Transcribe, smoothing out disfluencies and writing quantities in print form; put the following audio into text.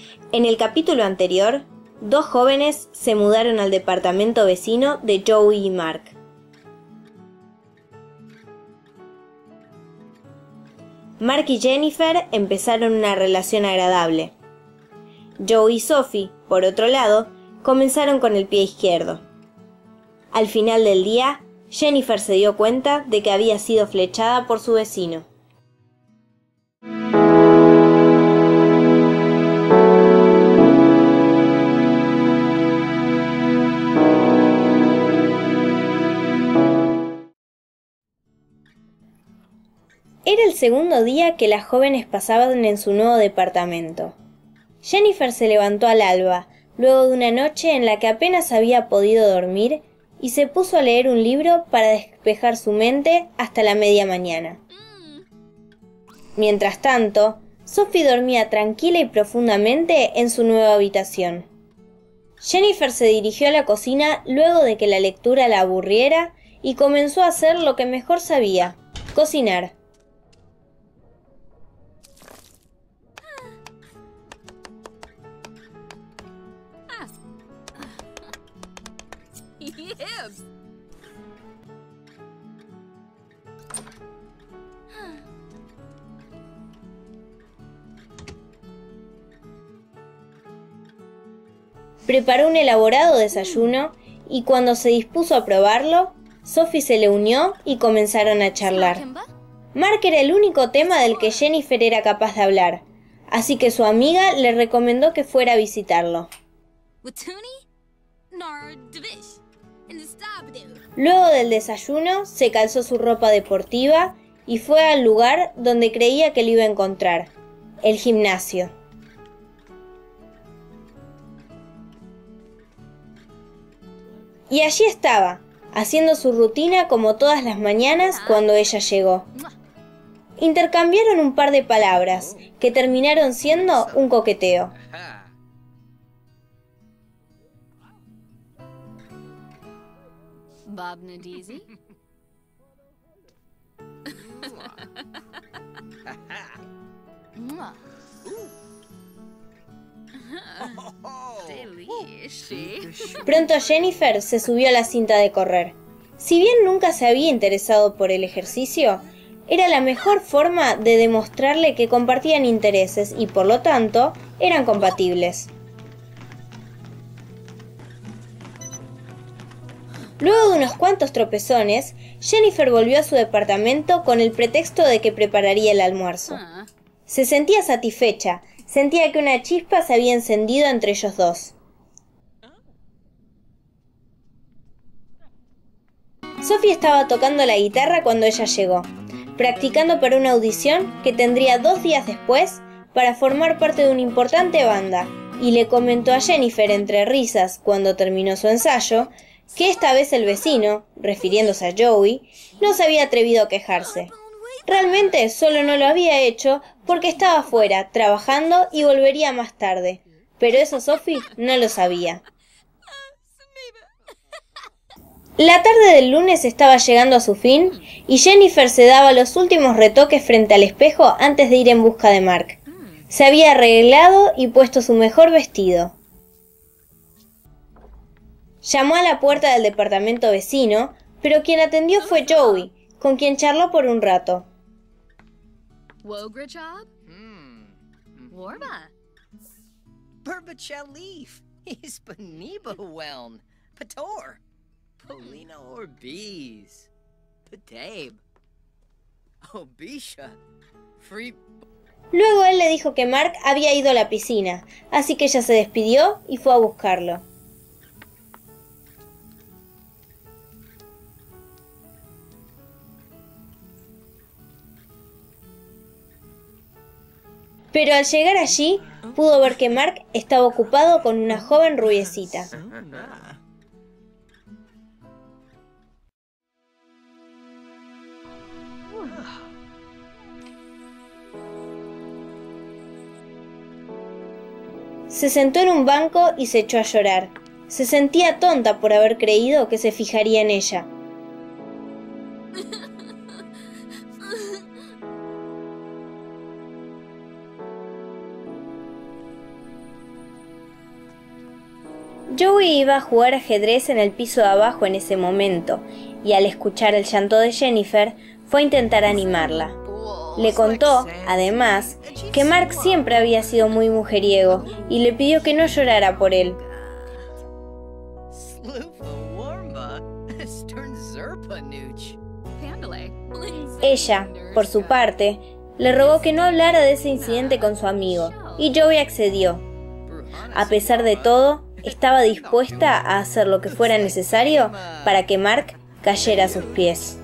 En el capítulo anterior, dos jóvenes se mudaron al departamento vecino de Joey y Mark. Mark y Jennifer empezaron una relación agradable. Joey y Sophie, por otro lado, comenzaron con el pie izquierdo. Al final del día, Jennifer se dio cuenta de que había sido flechada por su vecino. Era el segundo día que las jóvenes pasaban en su nuevo departamento. Jennifer se levantó al alba, luego de una noche en la que apenas había podido dormir, y se puso a leer un libro para despejar su mente hasta la media mañana. Mientras tanto, Sophie dormía tranquila y profundamente en su nueva habitación. Jennifer se dirigió a la cocina luego de que la lectura la aburriera y comenzó a hacer lo que mejor sabía: cocinar. Preparó un elaborado desayuno y cuando se dispuso a probarlo, Sophie se le unió y comenzaron a charlar. Mark era el único tema del que Jennifer era capaz de hablar, así que su amiga le recomendó que fuera a visitarlo. Luego del desayuno, se calzó su ropa deportiva y fue al lugar donde creía que lo iba a encontrar: el gimnasio. Y allí estaba, haciendo su rutina como todas las mañanas cuando ella llegó. Intercambiaron un par de palabras, que terminaron siendo un coqueteo. Pronto Jennifer se subió a la cinta de correr. Si bien nunca se había interesado por el ejercicio, era la mejor forma de demostrarle que compartían intereses y por lo tanto eran compatibles. Luego de unos cuantos tropezones, Jennifer volvió a su departamento con el pretexto de que prepararía el almuerzo. Se sentía satisfecha, sentía que una chispa se había encendido entre ellos dos. Sophie estaba tocando la guitarra cuando ella llegó, practicando para una audición que tendría 2 días después para formar parte de una importante banda, y le comentó a Jennifer entre risas cuando terminó su ensayo que esta vez el vecino, refiriéndose a Joey, no se había atrevido a quejarse. Realmente solo no lo había hecho porque estaba afuera trabajando y volvería más tarde, pero eso Sophie no lo sabía. La tarde del lunes estaba llegando a su fin y Jennifer se daba los últimos retoques frente al espejo antes de ir en busca de Mark. Se había arreglado y puesto su mejor vestido. Llamó a la puerta del departamento vecino, pero quien atendió fue Joey, con quien charló por un rato. Polina Orbiz. Patabe. Obisha. Free. Luego él le dijo que Mark había ido a la piscina, así que ella se despidió y fue a buscarlo. Pero al llegar allí, pudo ver que Mark estaba ocupado con una joven rubiecita. Se sentó en un banco y se echó a llorar. Se sentía tonta por haber creído que se fijaría en ella. Joey iba a jugar ajedrez en el piso de abajo en ese momento, y al escuchar el llanto de Jennifer, fue a intentar animarla. Le contó, además, que Mark siempre había sido muy mujeriego y le pidió que no llorara por él. Ella, por su parte, le rogó que no hablara de ese incidente con su amigo, y Joey accedió. A pesar de todo, estaba dispuesta a hacer lo que fuera necesario para que Mark cayera a sus pies.